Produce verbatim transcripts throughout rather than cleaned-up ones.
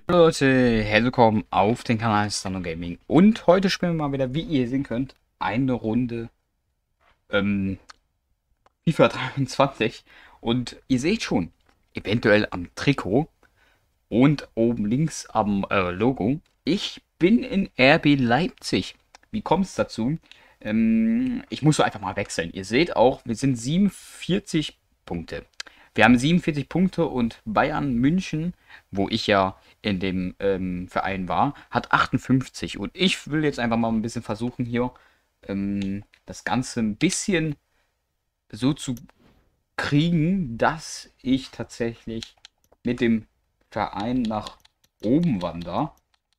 Hallo Leute, herzlich willkommen auf den Kanal Stano Gaming. Und heute spielen wir mal wieder, wie ihr sehen könnt, eine Runde ähm, FIFA dreiundzwanzig. Und ihr seht schon, eventuell am Trikot und oben links am äh, Logo, ich bin in R B Leipzig. Wie kommt es dazu? Ähm, ich muss so einfach mal wechseln. Ihr seht auch, wir sind siebenundvierzig Punkte. Wir haben siebenundvierzig Punkte und Bayern München, wo ich ja in dem ähm, Verein war, hat achtundfünfzig. Und ich will jetzt einfach mal ein bisschen versuchen hier ähm, das Ganze ein bisschen so zu kriegen, dass ich tatsächlich mit dem Verein nach oben wandere.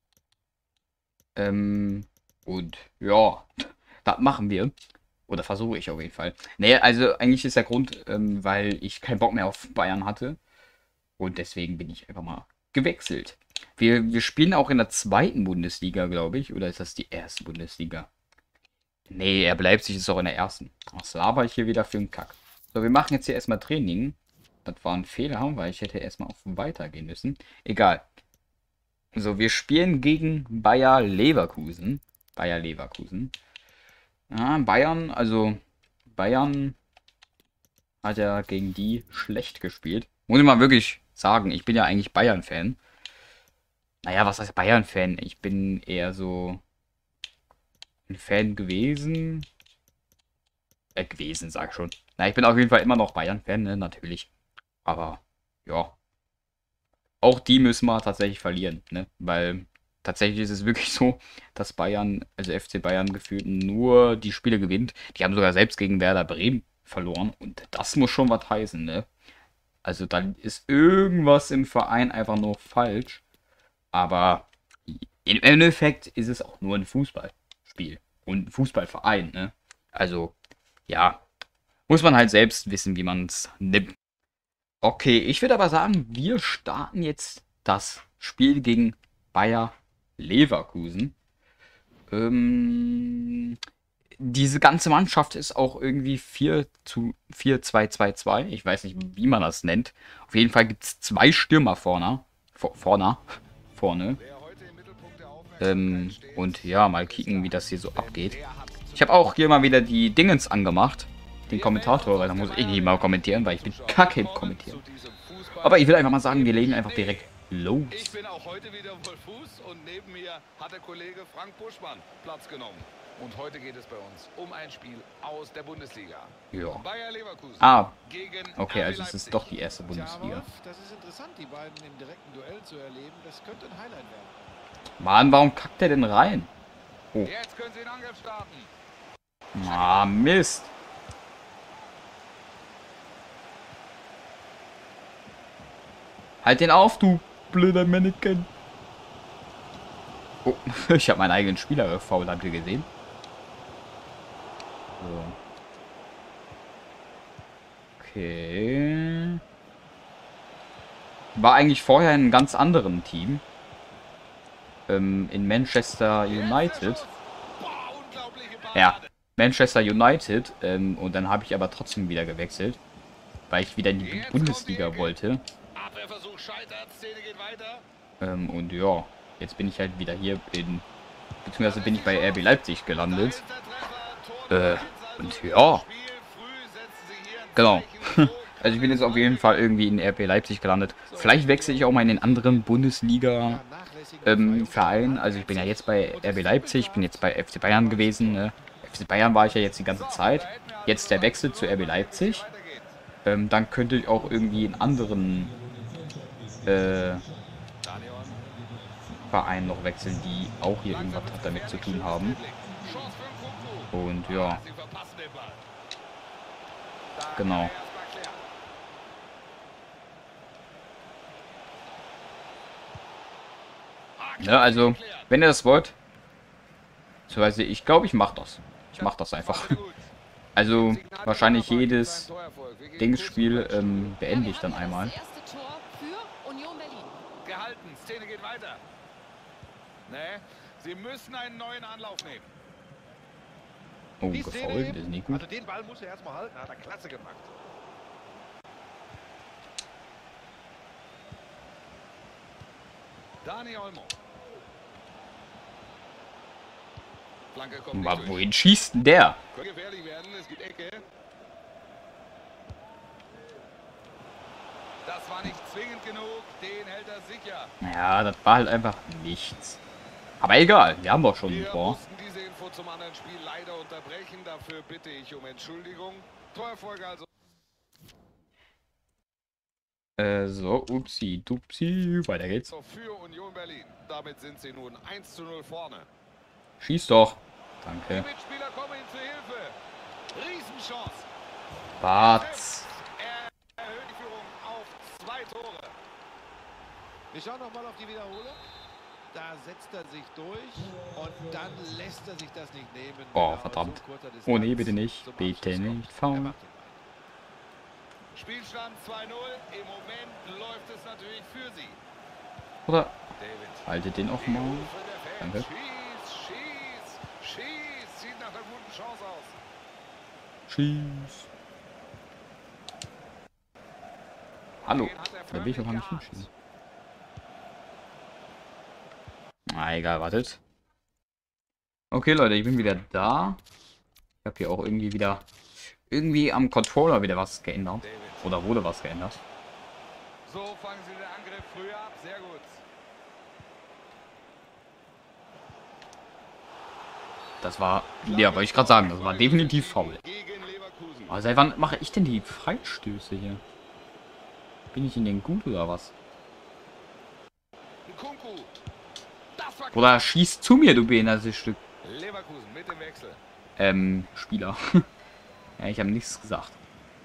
Ähm, und ja, das machen wir. Oder versuche ich auf jeden Fall. Nee, also eigentlich ist der Grund, ähm, weil ich keinen Bock mehr auf Bayern hatte. Und deswegen bin ich einfach mal gewechselt. Wir, wir spielen auch in der zweiten Bundesliga, glaube ich. Oder ist das die erste Bundesliga? Nee, er bleibt sich ist auch in der ersten. Was laber ich hier wieder für einen Kack? So, wir machen jetzt hier erstmal Training. Das war ein Fehler, weil ich hätte erstmal auf Weiter gehen müssen. Egal. So, wir spielen gegen Bayer Leverkusen. Bayer Leverkusen. Ja, Bayern, also Bayern hat ja gegen die schlecht gespielt. Muss ich mal wirklich sagen, ich bin ja eigentlich Bayern-Fan. Naja, was heißt Bayern-Fan? Ich bin eher so ein Fan gewesen. Äh, gewesen, sag schon. Na, ich bin auf jeden Fall immer noch Bayern-Fan, ne, natürlich. Aber, ja. Auch die müssen wir tatsächlich verlieren, ne? Weil tatsächlich ist es wirklich so, dass Bayern, also F C Bayern gefühlt nur die Spiele gewinnt. Die haben sogar selbst gegen Werder Bremen verloren. Und das muss schon was heißen, ne? Also dann ist irgendwas im Verein einfach nur falsch. Aber im Endeffekt ist es auch nur ein Fußballspiel. Und ein Fußballverein, ne? Also, ja. Muss man halt selbst wissen, wie man es nimmt. Okay, ich würde aber sagen, wir starten jetzt das Spiel gegen Bayer Leverkusen. Ähm, diese ganze Mannschaft ist auch irgendwie vier zu vier zwei zwei zwei. Ich weiß nicht, wie man das nennt. Auf jeden Fall gibt es zwei Stürmer vorne. Vor, vorne. Vorne. Ähm, und ja, mal kicken, wie das hier so abgeht. Ich habe auch hier mal wieder die Dingens angemacht. Den Kommentator, weil da muss ich nicht mal kommentieren, weil ich bin kacke im Kommentieren. Aber ich will einfach mal sagen, wir legen einfach direkt los. Ich bin auch heute wieder voll Fuß und neben mir hat der Kollege Frank Buschmann Platz genommen. Und heute geht es bei uns um ein Spiel aus der Bundesliga. Ja. Bayer Leverkusen. Ah, gegen okay, also R B es ist Leipzig. doch die erste Bundesliga. Tja, das ist interessant, die beiden im direkten Duell zu erleben. Das könnte ein Highlight werden. Mann, warum kackt der denn rein? Oh. Jetzt können sie den Angriff starten. Ah, Mist. Halt den auf, du blöder Mannequin. Oh, ich habe meinen eigenen Spieler gefault, habt ihr gesehen? So. Okay. War eigentlich vorher in einem ganz anderen Team. Ähm, in Manchester United. Ja, Manchester United. Ähm, und dann habe ich aber trotzdem wieder gewechselt. Weil ich wieder in die Bundesliga wollte. Abwehrversuch scheitert, Szene geht weiter. Ähm, und ja, jetzt bin ich halt wieder hier in... Beziehungsweise bin ich bei R B Leipzig gelandet. Äh, und ja. Genau. Also ich bin jetzt auf jeden Fall irgendwie in R B Leipzig gelandet. Vielleicht wechsle ich auch mal in den anderen Bundesliga-Verein. Ähm, also ich bin ja jetzt bei R B Leipzig, bin jetzt bei F C Bayern gewesen. Ne? F C Bayern war ich ja jetzt die ganze Zeit. Jetzt der Wechsel zu R B Leipzig. Ähm, dann könnte ich auch irgendwie in anderen äh, Vereinen noch wechseln, die auch hier irgendwas damit zu tun haben. Und ja. Genau. Ja, also, wenn ihr das wollt, beziehungsweise ich glaube, ich mache das. Ich mache das einfach. Also, wahrscheinlich jedes Dingsspiel ähm, beende ich dann einmal. Gehalten, Szene geht weiter. Nee, sie müssen einen neuen Anlauf nehmen. Oh, gefault, das ist nicht gut. Also den Ball muss er erstmal halten, hat er klasse gemacht. Dani Olmo. Flanke kommt Aber nicht durch. wohin schießt denn der? Könnte gefährlich werden, es gibt Ecke. Das war nicht zwingend genug, den hält er sicher. Ja, das war halt einfach nichts. Aber egal, wir haben doch schon ein Wir Tor. mussten diese Info zum anderen Spiel leider unterbrechen. Dafür bitte ich um Entschuldigung. Torerfolge also. Äh, so, upsi, dupsi, weiter geht's. Für Union Berlin. Damit sind sie nun eins zu null vorne. Schieß doch. Die Danke. Mitspieler kommen ihm zu Hilfe. Riesenchance. Batz. Er erhöht die Führung auf zwei Tore. Wir schauen noch mal auf die Wiederholung. Da setzt er sich durch und dann lässt er sich das nicht nehmen. Oh, wenn er verdammt. aus so kurzer Distanz Oh nee, bitte nicht. zum Bitte Abschluss kommt. nicht Er faul. macht den Ball. Spielstand zwei null. Im Moment läuft es natürlich für sie. Oder David. haltet den auch Die mal. Rufe der Fans. Danke. Schieß, schieß, schieß. Sieht nach einer guten Chance aus. Schieß. Hallo. Den hat er Da will ich doch gar nicht förmlich hinschießen. Na egal, wartet. Okay, Leute, ich bin wieder da. Ich habe hier auch irgendwie wieder... Irgendwie am Controller wieder was geändert. David. Oder wurde was geändert. So fangen sie den Angriff früher ab. Sehr gut. Das war... Ja, wollte ich gerade sagen. Das war definitiv faul. Gegen Leverkusen. Aber seit wann mache ich denn die Freistöße hier? Bin ich in den gut oder was? Nkunku. Das war Oder schieß zu mir, du behindertes Stück. Leverkusen mit dem Wechsel. Ähm, Spieler. Ja, ich habe nichts gesagt.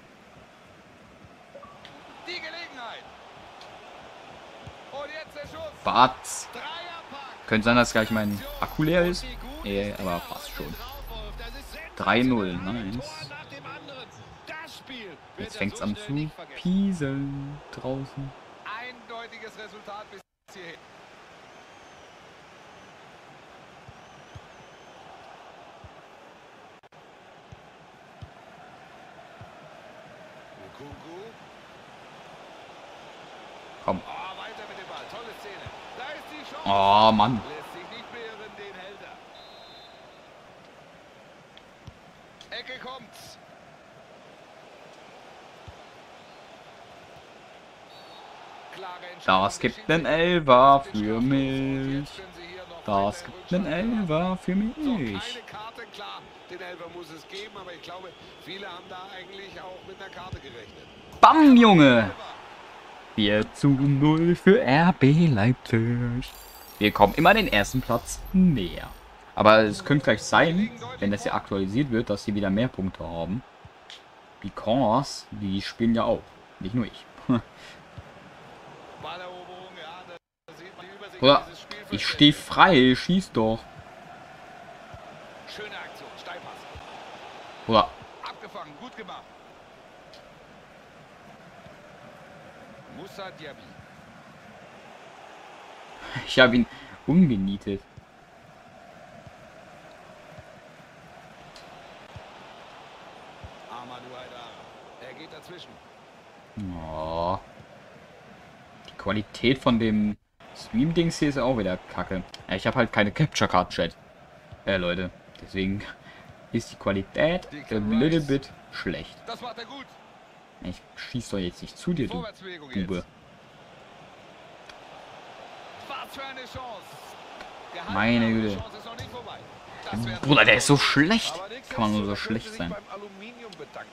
Die Gelegenheit. Und jetzt der Schuss. Batz. Dreierpack. Könnte sein, dass gleich mein Akku leer ist. Eh, aber passt schon. drei null, nice. Jetzt fängt es an zu pieseln draußen. Eindeutiges Resultat bis hierhin. Nkunku. Komm. Oh, weiter mit dem Ball. Tolle Szene. Da ist die Chance. Oh, Mann. Lässt sich nicht beirren, den hält er. Ecke kommt. Klare Entscheidung Das des gibt einen Schiedsrichters. Elfer Den für Strafstoß. Und mich. jetzt können sie hier noch Das weiter gibt einen Rückstand haben. Elfer für So, mich. keine Karte, klar. Den Elfer muss es geben, aber ich glaube, viele haben da eigentlich auch mit einer Karte gerechnet. Bam, Junge. vier zu null für R B Leipzig. Wir kommen immer den ersten Platz näher. Aber es könnte gleich sein, wenn das hier aktualisiert wird, dass sie wieder mehr Punkte haben. Because die spielen ja auch. Nicht nur ich. Balleroberung, ja, da sieht man die Übersicht Oder dieses Spielfelds. ich stehe frei, schieß doch. Schöne Aktion, Steilpass. Oder Abgefangen, gut gemacht. Moussa Diaby. ich habe ihn umgenietet. Amadou Haidara. Er geht dazwischen. Oh. Die Qualität von dem Stream-Dings hier ist auch wieder kacke. Ja, ich habe halt keine Capture-Card-Chat. Äh, Leute. Deswegen ist die Qualität a little bit schlecht. Das macht er gut. Ich schieß doch jetzt nicht zu dir, du Vorwärtsbewegung Bube. jetzt. Was für eine Chance. Gehalten, Meine aber die Güte. Chance ist noch nicht vorbei. Das wäre- Bruder, der ist so schlecht. Aber nichts Kann man nur so dazu, da können schlecht sie sich sein. beim Aluminium bedanken.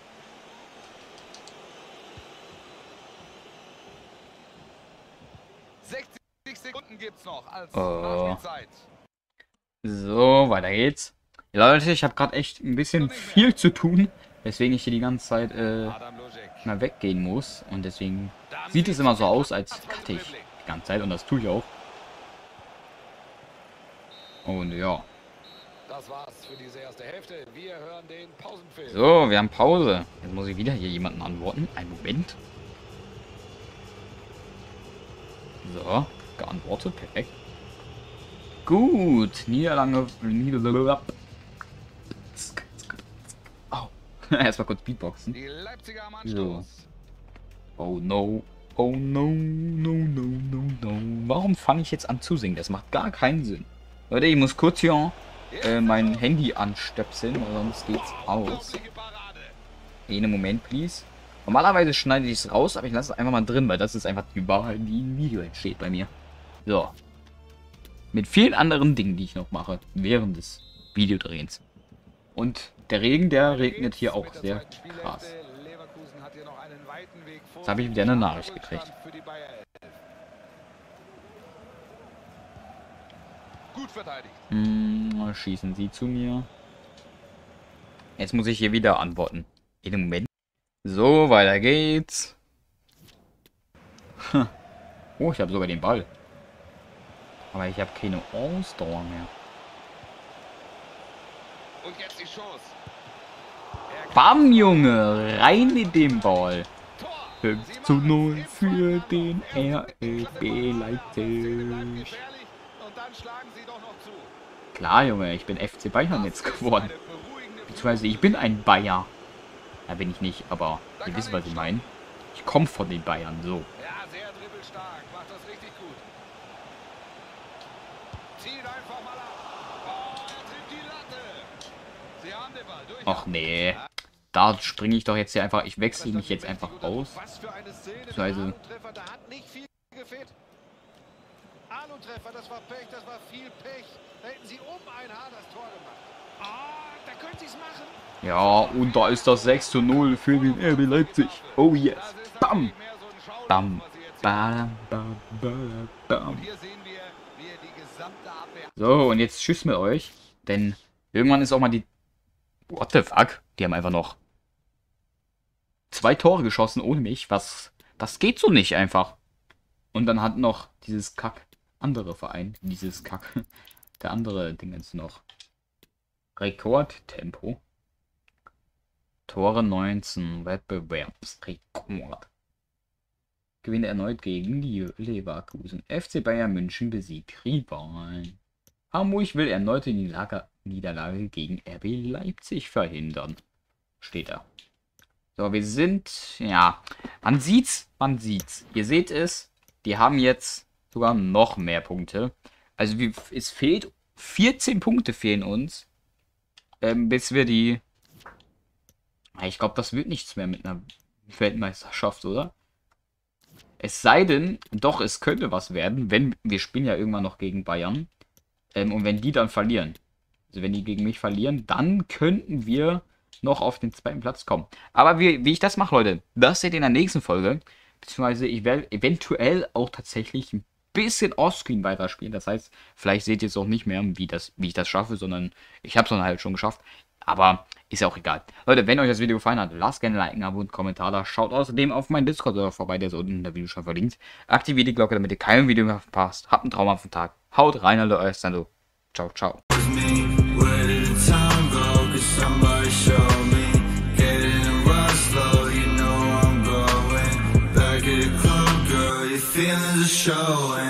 sechzig Sekunden gibt's noch als Oh. Nachspielzeit. So, weiter geht's. Ja, Leute, ich habe gerade echt ein bisschen viel zu tun. Weswegen ich hier die ganze Zeit äh, Adam Lojek. mal weggehen muss. Und deswegen Dann sieht es immer so den aus, als Platz cutte ich Dribbling. die ganze Zeit. Und das tue ich auch. Und ja. Das war's für diese erste Hälfte. Wir hören den Pausenfilm. So, wir haben Pause. Jetzt muss ich wieder hier jemanden antworten. Einen Moment. So, geantwortet. Perfekt. Gut. Niederlage. Niederlage. Oh. Erstmal kurz Beatboxen. Die Leipziger am Anstoß. Oh no. Oh no, no, no, no, no. Warum fange ich jetzt an zu singen? Das macht gar keinen Sinn. Leute, ich muss kurz hier äh, mein Handy anstöpseln, weil sonst geht's aus. Einen Moment, please. Normalerweise schneide ich es raus, aber ich lasse es einfach mal drin, weil das ist einfach die Wahrheit, die im Video entsteht bei mir. So. Mit vielen anderen Dingen, die ich noch mache, während des Videodrehens. Und der Regen, der regnet hier auch sehr krass. Jetzt habe ich wieder eine Nachricht gekriegt. Gut verteidigt. Hm, schießen Sie zu mir. Jetzt muss ich hier wieder antworten. In dem Moment. So, weiter geht's. Oh, ich habe sogar den Ball. Aber ich habe keine Ausdauer mehr. Und jetzt die Chance. Bam, Junge! Rein mit dem Ball. fünf zu null für den R L B Leipzig. Klar, Junge, ich bin F C Bayern jetzt geworden. Beziehungsweise ich bin ein Bayer. Ja, bin ich nicht, aber ihr wisst, was ich meine. Ich komme von den Bayern, so. Ja, sehr dribbelstark. Macht das richtig gut. Zieht einfach mal ab. Oh, er trifft die Latte. Sie haben den Ball. Durch. Ach nee. Da springe ich doch jetzt hier einfach. Ich wechsle mich jetzt einfach aus. Was für eine Szene. Beziehungsweise Da hat nicht viel gefehlt. Alu-Treffer, das war Pech, das war viel Pech. Da hätten sie um ein Haar das Tor gemacht. Ah, da können sie es machen. ja, und da ist das sechs zu null für den R B Leipzig. Oh yes. Bam. Bam. Bam. Bam. Bam. Bam. Hier sehen wir, wie er die gesamte Abwehr. So, und jetzt tschüss mit euch. Denn irgendwann ist auch mal die... What the fuck? Die haben einfach noch zwei Tore geschossen ohne mich. Was? Das geht so nicht einfach. Und dann hat noch dieses Kack andere Verein. Dieses Kack. Der andere Ding ist noch. Rekordtempo. Tore neunzehn. Wettbewerbsrekord. Gewinnt erneut gegen die Leverkusen. F C Bayern München besiegt Rivalen. Hamburg will erneut die Niederlage, Niederlage gegen R B Leipzig verhindern. Steht da. So, wir sind... Ja, man sieht's, man sieht's. Ihr seht es, die haben jetzt sogar noch mehr Punkte. Also wie, es fehlt... vierzehn Punkte fehlen uns. Ähm, bis wir die... Ich glaube, das wird nichts mehr mit einer Weltmeisterschaft, oder? Es sei denn, doch, es könnte was werden, wenn... Wir spielen ja irgendwann noch gegen Bayern. Ähm, und wenn die dann verlieren, also wenn die gegen mich verlieren, dann könnten wir noch auf den zweiten Platz kommen. Aber wie, wie ich das mache, Leute, das seht ihr in der nächsten Folge. Beziehungsweise ich werde eventuell auch tatsächlich ein bisschen Offscreen weiterspielen. Das heißt, vielleicht seht ihr es auch nicht mehr, wie, das, wie ich das schaffe, sondern ich habe es dann halt schon geschafft. Aber ist ja auch egal. Leute, wenn euch das Video gefallen hat, lasst gerne ein Like, ein Abo und einen Kommentar da. Schaut außerdem auf meinen Discord-Server vorbei, der ist unten in der Video schon verlinkt. Aktiviert die Glocke, damit ihr kein Video mehr verpasst. Habt einen traumhaften Tag. Haut rein, Leute, euer Sando. Ciao, ciao. Feeling the show.